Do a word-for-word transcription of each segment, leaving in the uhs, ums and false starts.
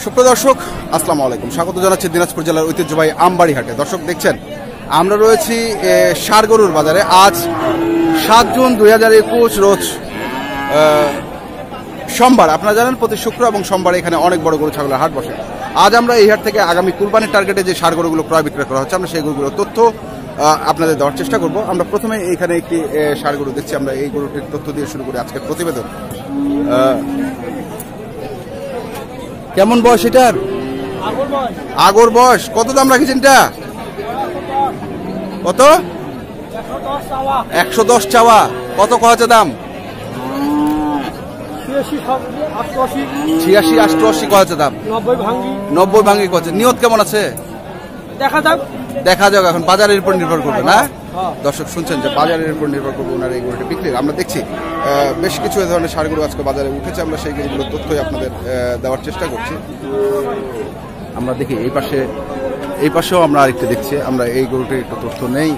সুপ্রিয় দর্শক আসসালামু আলাইকুম, স্বাগত জানাচ্ছি দিনাজপুর জেলার ঐতিহ্যবাহী আমবাড়ি হাটে। দর্শক দেখছেন আমরা রয়েছি ষাড়গরুর বাজারে। আজ সাত জুন দুই হাজার একুশ রোজ সোমবার। আপনারা জানেন প্রতি শুক্র এবং সোমবার এখানে অনেক বড় গরু ছাগলের হাট বসে। আজ আমরা এই হাট থেকে আগামী কুরবানির টার্গেটে যে ষাড় গরুগুলো ক্রয় বিক্রয় করা হচ্ছে আমরা সেই গরুগুলোর তথ্য আপনাদের দেওয়ার চেষ্টা করব। আমরা প্রথমে এখানে একটি ষাড় গরু দেখছি, আমরা এই গরুটির তথ্য দিয়ে শুরু করি আজকের প্রতিবেদন। কেমন বয়স এটার? আগর বয়স। কত দাম রাখেছেন এটা? কত? একশো দশ চাওয়া। কত কয়েছে দাম? ছিয়াশি অষ্টআশি কয়েছে দাম। নব্বই ভাঙ্গি কয়েছে। নিয়ত কেমন আছে? দেখা যাক দেখা যাক এখন বাজারের উপর নির্ভর করবে না। দর্শক শুনছেন যে বাজারের উপর নির্ভর করবে ওনার এই গরুটা বিক্রি। আমরা দেখছি বেশ কিছু এ ধরনের ষাড় গরু আজকে বাজারে উঠেছে, আমরা সেই গরুগুলোর তথ্যই আপনাদের দেওয়ার চেষ্টা করছি। আমরা দেখি এই পাশে, এই পাশেও আমরা আরেকটি দেখছি, আমরা এই গরুটির একটু তথ্য নেই।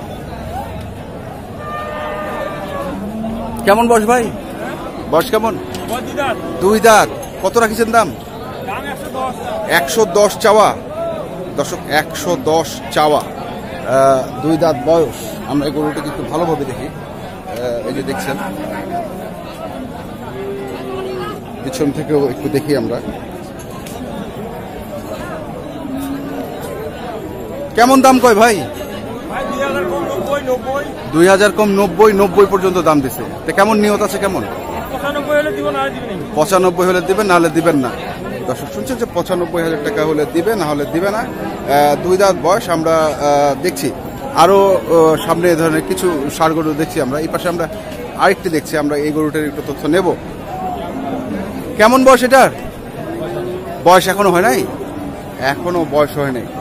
কেমন বয়স ভাই? বয়স কেমন? দুই দাঁত। কত রাখিছেন দাম? একশো দশ চাওয়া। দর্শক একশো দশ চাওয়া, দুই দাঁত বয়স। আমরা এই গরুটাকে একটু ভালোভাবে দেখি। এই যে দেখছেন পিছন থেকেও একটু দেখি আমরা। কেমন দাম কয় ভাই? দুই হাজার কম নব্বই নব্বই পর্যন্ত দাম দিছে। তো কেমন নিয়ত আছে? কেমন? পঁচানব্বই হলে দিবেন, না হলে দিবেন না। দর্শক শুনছেন যে পঁচানব্বই হাজার টাকা হলে দিবে, না হলে দিবে না। দুই দাঁত বয়স। আমরা দেখছি আরো সামনে এ ধরনের কিছু ষাড় গরু দেখছি আমরা। এই পাশে আমরা আরেকটি দেখছি, আমরা এই গরুটার একটু তথ্য নেব। কেমন বয়স এটার? বয়স এখনো হয় নাই, এখনো বয়স হয় নাই।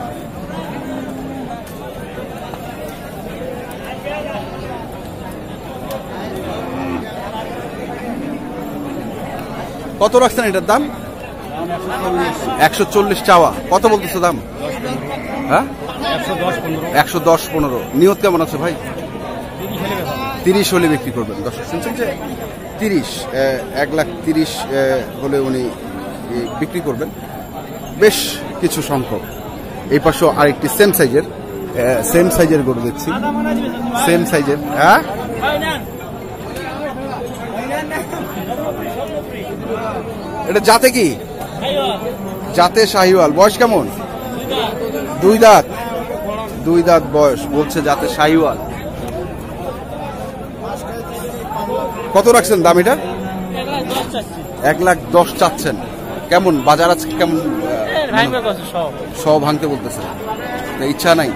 কত রাখছেন এটার দাম? একশো চল্লিশ চাওয়া। কত বলতেছে দাম? হ্যাঁ, একশো দশ পনেরো। নিয়ত কেমন আছে ভাই? তিরিশ হলে বিক্রি করবেন। দর্শক শুনছেন যে তিরিশ, এক লাখ তিরিশ হলে উনি বিক্রি করবেন। বেশ কিছু সংখ্যক। এই পাশেও আরেকটি সেম সাইজের সেম সাইজের গরু দেখছি, সেম সাইজের। হ্যাঁ, এটা জাতে কি? জাতে শাহিওয়াল। বয়স কেমন? দুই দাঁত। দুই দাঁত বয়স, বলছে জাতে শাহিওয়াল। কত রাখছেন দাম এটা? এক লাখ দশ চাচ্ছেন। কেমন বাজার আছে? কেমন? সব ভাঙতে বলতেছে। ইচ্ছা নাই?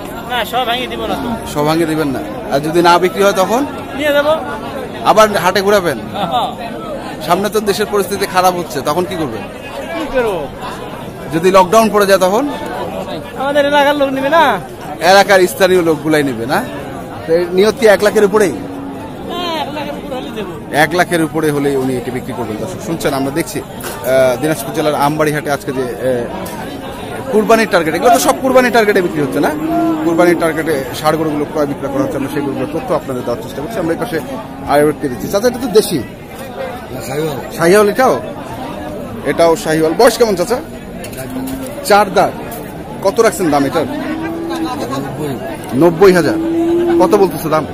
সব ভাঙে দিবেন না। আর যদি না বিক্রি হয় তখন আবার হাটে ঘুরাবেন? সামনে তো দেশের পরিস্থিতি খারাপ হচ্ছে, তখন কি করবেন? যদি লকডাউন পড়ে যায় তখন? আমাদের এলাকার লোক নিবে না, এলাকার স্থানীয় লোকগুলাই নিবে না। নিয়ত কি এক লাখের উপরেই? এক লাখের উপরে হলে উনি এটি বিক্রি করবেন। দর্শক শুনছেন আমরা দেখছি দিনাজপুর জেলার আমবাড়ি হাটে আজকে যে কুরবানির টার্গেটে, এগুলো তো সব কুরবানির টার্গেটে বিক্রি হচ্ছে না, কুরবানির টার্গেটে ষাড় গরুগুলো ক্রয় বিক্রয় করা হচ্ছে। আমরা সেই গরুগুলোর তথ্য আপনাদের দেওয়ার চেষ্টা করছি। আমরা এই পাশে আরেকটি দিচ্ছি। চাচা এটা তো দেশি শাহিওয়াল। এটাও এটাও শাহিওয়াল। বয়স কেমন চাচা? চার দাঁত। কত রাখছেন দাম এটার? নব্বই হাজার। কত বলতেছে দাম?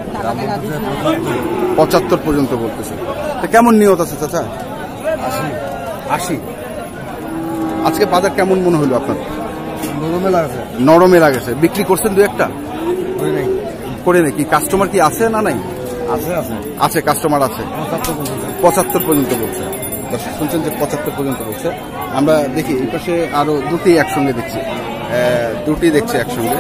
পঁচাত্তর পর্যন্ত বলতেছে। কেমন নিয়ত আছে চাচা? আশি। আজকে বাজার কেমন মনে হলো আপনার? নরমে লাগছে। নরমে লাগেছে। বিক্রি করছেন দু একটা? করে নাকি কাস্টমার কি আছে না নাই? আছে আছে আছে কাস্টমার আছে। পঁচাত্তর পর্যন্ত বলছে। দর্শক শুনছেন যে পঁচাত্তর পর্যন্ত বলছে। আমরা দেখি এই পাশে আরো দুটি একসঙ্গে দেখছি, দুটি দেখছি একসঙ্গে,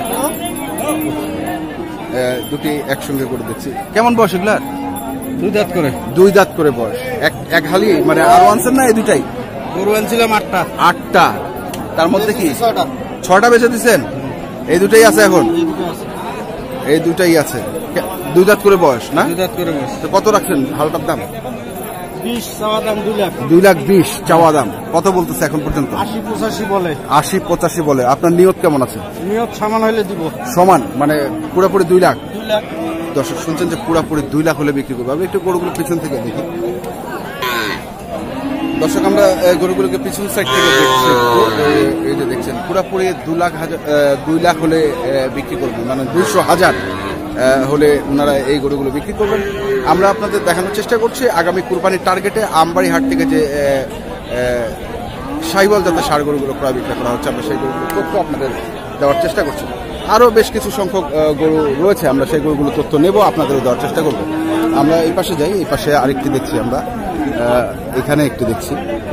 দুটি একসঙ্গে করে দেখছি। কেমন বয়স এগুলার? দুই দাঁত করে। দুই দাঁত করে বয়স। এক এক হালি মানে আরো আনছেন না? এই দুটাই গরু আনছিলাম আটটা। আটটা, তার মধ্যে কি ছটা বেচে দিচ্ছেন? এই দুটাই আছে এখন? এই দুটাই আছে। দুই দাঁত করে বয়স না? দুই দাঁত করে বয়স। কত রাখছেন হালটার দাম? বিশ চাওয়া দাম। দুই লাখ। দুই লাখ বিশ চাওয়া দাম। কত বলতেছে এখন পর্যন্ত? আশি পঁচাশি বলে। আশি পঁচাশি বলে। আপনার নিয়ত কেমন আছে? নিয়ত সমান হলে দিব। সমান মানে পুরোপুরি দুই লাখ? দুই লাখ। দর্শক শুনছেন যে পুরোপুরি দুই লাখ হলে বিক্রি করবো। আমি একটু গরুগুলো পিছন থেকে দেখি। দর্শক আমরা আহ, গরুগুলোকে পিছন সাইড থেকে দেখছি একটু। এই- এই যে দেখছেন পুরাপুরি দু লাখ হাজার আহ, দুই লাখ হলে আহ, বিক্রি করবেন, মানে দুইশো হাজার আহ, হলে ওনারা এই গরুগুলো বিক্রি করবেন। আমরা আপনাদের দেখানোর চেষ্টা করছি আগামী কুরবানির টার্গেটে আমবাড়ি হাট থেকে যে আহ, আহ, সাহিওয়াল জাতের ষাঁড় গরুগুলো ক্রয় বিক্রয় করা হচ্ছে, আমরা সেই গরুগুলো তথ্য আপনাদের দেওয়ার চেষ্টা করছি। আরও বেশ কিছু সংখ্যক আহ, গরু রয়েছে, আমরা সেই গরুগুলো তথ্য নেব, আপনাদেরও দেওয়ার চেষ্টা করব। আমরা এই পাশে যাই, এই পাশে আরেকটি দেখছি আমরা, আহ, এখানে একটি দেখছি।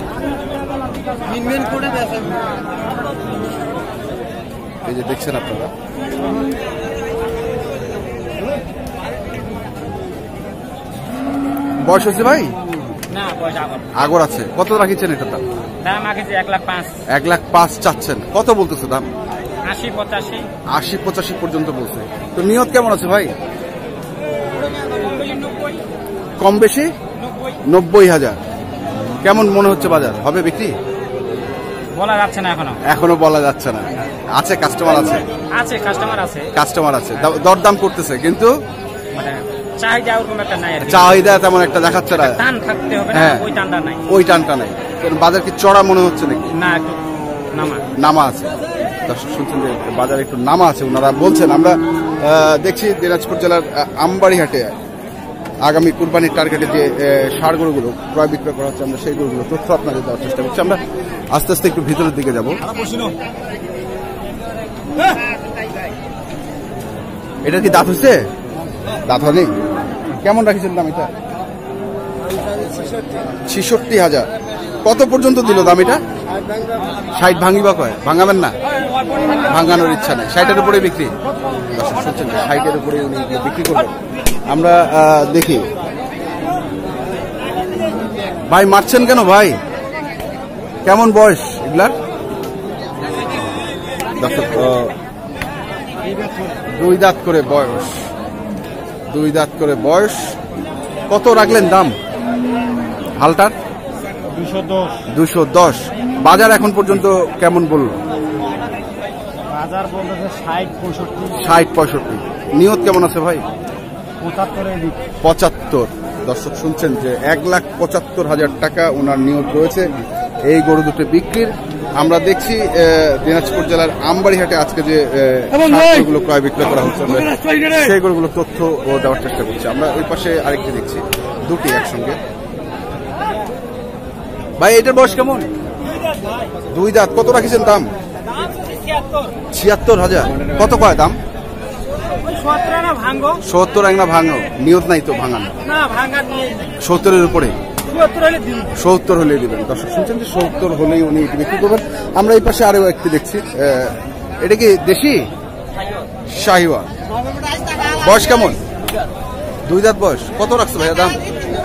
এই যে দেখছেন আপনারা, বয়স হচ্ছে ভাই? না পয়সা আগর আগর আছে। কত রাখিছেন এটা দাম? দাম আগে এক লাখ পাঁচ এক লাখ পাঁচ চাচ্ছেন, কত বলতেছে দাম? আশি পঁচাশি আশি পঁচাশি পর্যন্ত বলছে। তো নিয়ত কেমন আছে ভাই? কম বেশি নব্বই হাজার। কেমন মনে হচ্ছে বাজার হবে বিক্রি? বলা যাচ্ছে না এখনো, এখনো বলা যাচ্ছে না। আছে কাস্টমার আছে, আছে কাস্টমার আছে, কাস্টমার আছে, দ- দরদাম করতেছে, কিন্তু মানে চাহিদা ওরকম একটা নাই আর কি। চাহিদা তেমন একটা দেখাচ্ছে না। টান থাকতে হবে না, হ্যাঁ। ওই টানটা নাই। ওই টানটা নাই। কারণ বাজার কি চড়া মনে হচ্ছে নাকি? না একটু নামা নামা আছে। দর্শক শুনছেন যে বাজারে একটু নামা আছে, ওনারা বলছেন। আমরা আহ, দেখছি দিনাজপুর জেলার আহ, আমবাড়ি হাটে আগামী কুরবানির টার্গেটে যে আহ, ষাঁড় গরুগুলো ক্রয় বিক্রয় করা হচ্ছে, আমরা সেই গরুগুলো তথ্য আপনাদের দেওয়ার চেষ্টা করছি। আমরা আস্তে আস্তে একটু ভিতরের দিকে যাব। এটা কি দাঁত হচ্ছে? দাঁত হয়নি। কেমন রাখিছেন দাম এটা? ছিষট্টি হাজার। কত পর্যন্ত দিল দাম এটা? ষাট ভাঙিবা কয়? ভাঙাবেন না? ভাঙানোর ইচ্ছা নেই, ষাটের উপরে বিক্রি। দর্শক শুনছেন, ষাটের উপরে উনি বিক্রি করবেন। আমরা আহ, দেখি। ভাই মারছেন কেন ভাই? কেমন বয়স এগুলার? দর্শক আহ, দুই দাঁত করে বয়স, দুই দাঁত করে বয়স। কত রাখলেন দাম হালটার? দুশো দশ। দুশো দশ। বাজার এখন পর্যন্ত কেমন বলল? বাজার বলতেছে ষাট পঁয়ষট্টি ষাট পঁয়ষট্টি। নিয়ত কেমন আছে ভাই? পঁচাত্তরে পঁচাত্তর। দর্শক শুনছেন যে এক লাখ পঁচাত্তর হাজার টাকা ওনার নিয়ত রয়েছে এই গরু দুটো বিক্রির। আমরা দেখছি আহ, দিনাজপুর জেলার আমবাড়ি হাটে আজকে যে আহ, ষাঁড় গরুগুলো ক্রয় বিক্রয় করা হচ্ছে, আমরা সেই গরুগুলো তথ্য ও দেওয়ার চেষ্টা করছি। আমরা ওই পাশে আরেকটি দেখছি, দুটি একসঙ্গে। ভাই এটার বয়স কেমন? দুই দাঁত। কত রাখিছেন দাম? ছিয়াত্তর হাজার। কত কয় দাম? ভাঙ্গো সত্তর আংনা ভাঙো। নিয়ত নাই তো ভাঙানো? না ভাঙ্গা নিয়ে সত্তরের উপরে? চুয়াত্তর হলে দিন। সত্তর হলেই দিবেন। দর্শক শুনছেন যে সত্তর হলেই উনি এটি বিক্রি করবেন। আমরা এই পাশে আরো একটি দেখছি, আহ, এটা কি দেশি শাহিওয়াল? বয়স কেমন? দুই দাঁত বয়স। কত রাখছো ভাইয়া দাম?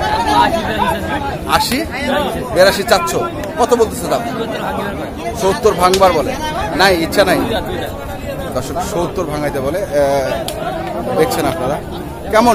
আশি বিরাশি চাচ্ছ। কত বলতেছে দাম? সত্তর ভাঙবার বলে? নাই, ইচ্ছা নাই। দর্শক সত্তর ভাঙাইতে বলে। আহ, দেখছেন আপনারা কেমন?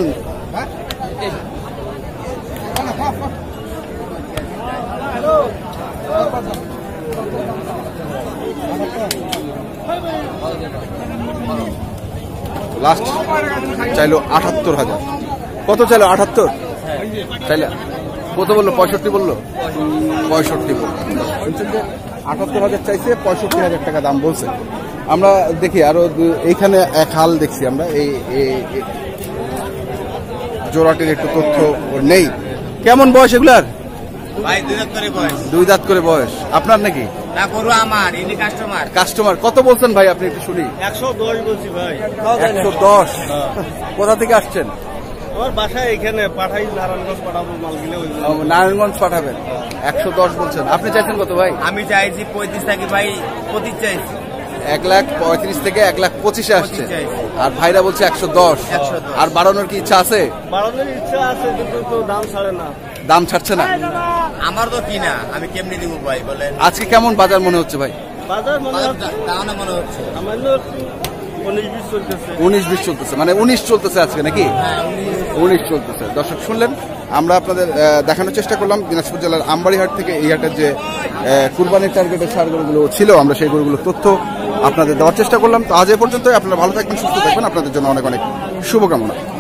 লাস্ট চাইলো আটাত্তর হাজার। কত চাইলো? আটাত্তর চাইলে। কত বললো? পঁয়ষট্টি বললো? পঁয়ষট্টি বললো। শুনছেন যে আটাত্তর হাজার চাইছে, পঁয়ষট্টি হাজার টাকা দাম বলছে। আমরা দেখি আরো দু- এইখানে এক হাল দেখছি আমরা, এই এই- এই জোড়াটির একটু তথ্য ওর নেই। কেমন বয়স এগুলার? ভাই দুই দাঁত করে বয়স। দুই দাঁত করে বয়স। আপনার নাকি? না গরু আমার, ইনি কাস্টমার। কাস্টমার। কত বলছেন ভাই আপনি একটু শুনি? একশো দশ বলছি ভাই। একশো দশ। কোথা থেকে আসছেন? আমার বাসায় এখানে পাঠাই, নারায়ণগঞ্জ পাঠাবো মাল গিলে। ও, নারায়ণগঞ্জ পাঠাবেন। একশো দশ বলছেন। আপনি চাইছেন কত ভাই? আমি চাইছি পঁয়ত্রিশ থাকি ভাই, পঁচিশ চাইছি। এক লাখ পঁয়ত্রিশ থেকে এক লাখ পঁচিশে আসছে, পঁচিশে আসছে। আর ভাইরা বলছে একশো দশ। একশো দশ। আর বাড়ানোর কি ইচ্ছা আছে? বাড়ানোর ইচ্ছা আছে, কিন্তু তো দাম ছাড়ে না। দাম ছাড়ছে না। আমার তো কিনা, আমি কেমনি দিব ভাই বলেন? আজকে কেমন বাজার মনে হচ্ছে ভাই? বাজার মনে বাজার হচ্ছে দা- দাওয়ানো মনে হচ্ছে। আমার উনিশ বিশ চলতেছে। উনিশ বিশ চলতেছে, মানে উনিশ চলতেছে আজকে নাকি? হ্যাঁ, উনি উনিশ চলতেছে। দর্শক শুনলেন, আমরা আপনাদের আহ, দেখানোর চেষ্টা করলাম দিনাজপুর জেলার আমবাড়ি হাট থেকে এই হাটের যে আহ, কুরবানির টার্গেটের ষাঁড় গরুগুলো ছিল, আমরা সেই গরুগুলোর তথ্য আপনাদের দেওয়ার চেষ্টা করলাম। তো আজ এ পর্যন্তই। আপনারা ভালো থাকবেন, সুস্থ থাকবেন। আপনাদের জন্য অনেক অনেক শুভকামনা।